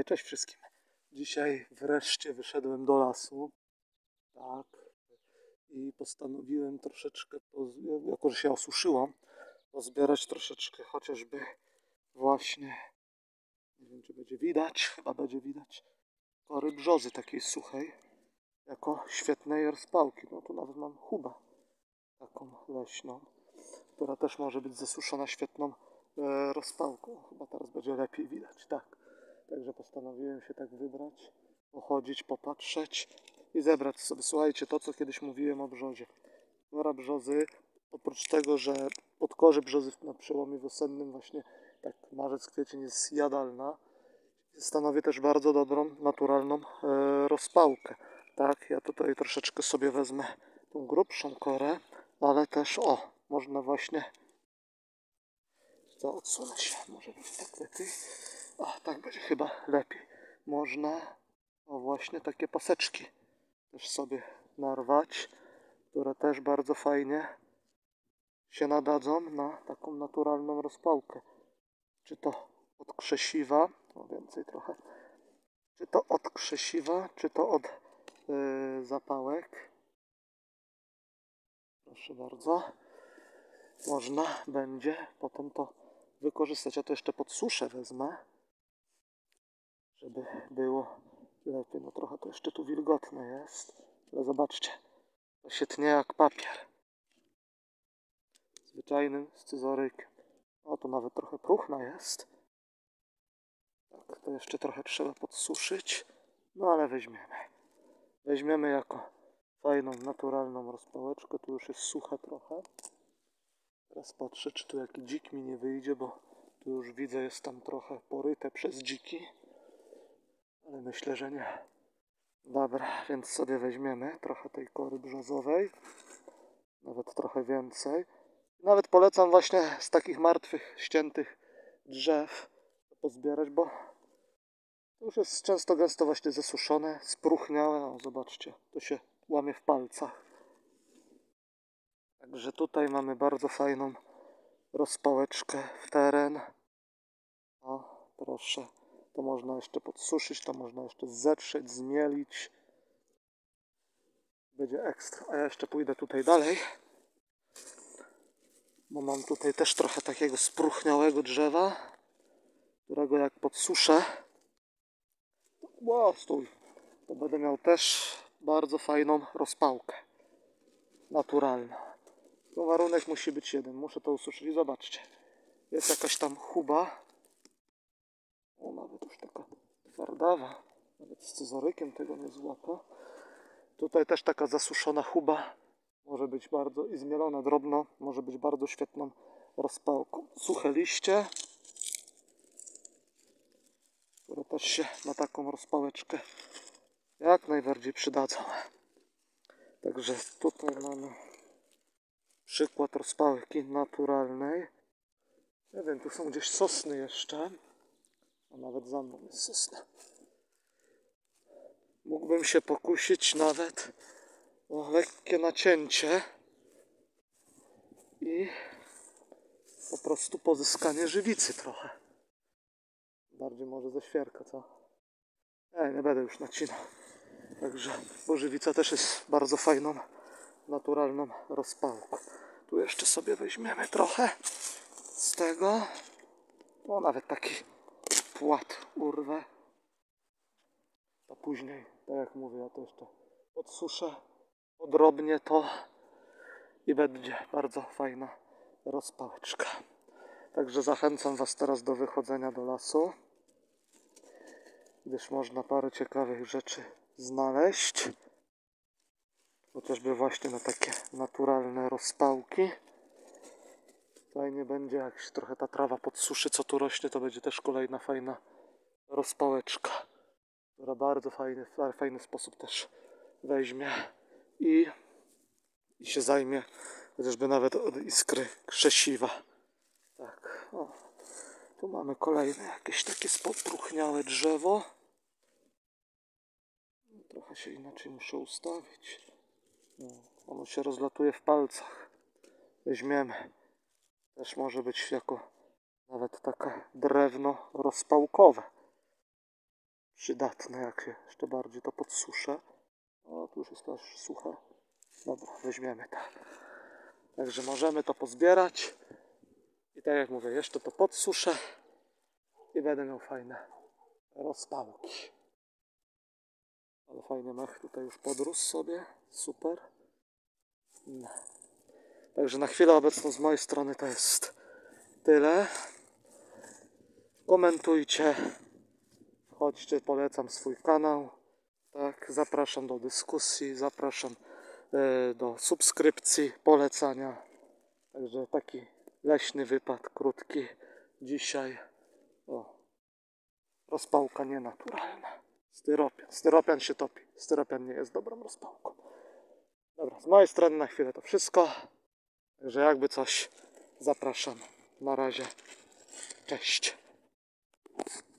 panowie, cześć wszystkim. Dzisiaj wreszcie wyszedłem do lasu, tak, i postanowiłem troszeczkę, jako że się osuszyło, pozbierać troszeczkę chociażby właśnie, nie wiem czy będzie widać, chyba będzie widać, kory brzozy takiej suchej, jako świetnej rozpałki. No tu nawet mam chubę taką leśną, która też może być zasuszona świetną rozpałką. Chyba teraz będzie lepiej widać, tak. Także postanowiłem się tak wybrać, pochodzić, popatrzeć i zebrać sobie. Słuchajcie, to co kiedyś mówiłem o brzozie. Kora brzozy, oprócz tego, że podkorzy brzozy na przełomie wiosennym, właśnie tak marzec, kwiecień jest jadalna, stanowi też bardzo dobrą, naturalną rozpałkę. Tak, ja tutaj troszeczkę sobie wezmę tą grubszą korę, ale też można właśnie to odsunę się, może być tak lepiej. Tak będzie chyba lepiej. Można właśnie takie paseczki też sobie narwać, które też bardzo fajnie się nadadzą na taką naturalną rozpałkę. Czy to od krzesiwa, więcej trochę, czy to od krzesiwa, czy to od zapałek. Proszę bardzo. Można będzie potem to wykorzystać. Ja to jeszcze podsuszę wezmę, żeby było lepiej. No trochę to jeszcze tu wilgotne jest, ale zobaczcie, to się tnie jak papier. Zwyczajnym scyzorykiem. O, to nawet trochę próchna jest. Tak, to jeszcze trochę trzeba podsuszyć. No ale weźmiemy. Weźmiemy jako fajną, naturalną rozpałeczkę. Tu już jest suche trochę. Teraz patrzę, czy tu jaki dzik mi nie wyjdzie, bo tu już widzę, jest tam trochę poryte przez dziki. Ale myślę, że nie. Dobra, więc sobie weźmiemy trochę tej kory brzozowej. Nawet trochę więcej. Nawet polecam właśnie z takich martwych, ściętych drzew pozbierać, bo to już jest często gęsto właśnie zasuszone, spróchniałe. O, zobaczcie, to się łamie w palcach. Także tutaj mamy bardzo fajną rozpałeczkę w teren. O, proszę. To można jeszcze podsuszyć, to można jeszcze zetrzeć, zmielić. Będzie ekstra. A ja jeszcze pójdę tutaj dalej, bo mam tutaj też trochę takiego spróchniałego drzewa, którego jak podsuszę, stój, to będę miał też bardzo fajną rozpałkę naturalną. To warunek musi być jeden, muszę to ususzyć. I zobaczcie, jest jakaś tam chuba, nawet już taka twardawa, nawet z scyzorykiem tego nie złapę. Tutaj też taka zasuszona chuba może być bardzo, i zmielona drobno, może być bardzo świetną rozpałką. Suche liście, które też się na taką rozpałeczkę jak najbardziej przydadzą. Także tutaj mamy przykład rozpałki naturalnej. Nie wiem, tu są gdzieś sosny jeszcze, a nawet za mną jest sosna. Mógłbym się pokusić nawet o lekkie nacięcie i po prostu pozyskanie żywicy trochę. Bardziej może ze świerka, co? Nie będę już nacinał. Także, bo żywica też jest bardzo fajną, naturalną rozpałką. Tu jeszcze sobie weźmiemy trochę z tego. O, nawet taki płat urwę. To później, tak jak mówię, ja to jeszcze podsuszę podrobnie to i będzie bardzo fajna rozpałeczka. Także zachęcam Was teraz do wychodzenia do lasu, gdyż można parę ciekawych rzeczy znaleźć. Chociażby właśnie na takie naturalne rozpałki. Fajnie będzie, jak się trochę ta trawa podsuszy, co tu rośnie, to będzie też kolejna fajna rozpałeczka, która bardzo fajny sposób też weźmie i się zajmie chociażby nawet od iskry krzesiwa. Tak, o, tu mamy kolejne jakieś takie spopróchniałe drzewo. Trochę się inaczej muszę ustawić. Ono się rozlatuje w palcach. Weźmiemy. Też może być jako nawet takie drewno rozpałkowe. przydatne, jak się jeszcze bardziej to podsuszę. O, tu już jest też suche. Dobra, weźmiemy to. Także możemy to pozbierać. I tak jak mówię, jeszcze to podsuszę i będę miał fajne rozpałki. Ale fajny mech tutaj już podrósł sobie. Super. No. Także na chwilę obecną z mojej strony to jest tyle. Komentujcie. Chodźcie, polecam swój kanał. Tak, zapraszam do dyskusji, zapraszam do subskrypcji, polecania. Także taki leśny wypad krótki dzisiaj. O, rozpałka nienaturalna. Styropian. Styropian się topi. Styropian nie jest dobrą rozpałką. Dobra, z mojej strony na chwilę to wszystko. Także jakby coś, zapraszam. Na razie. Cześć.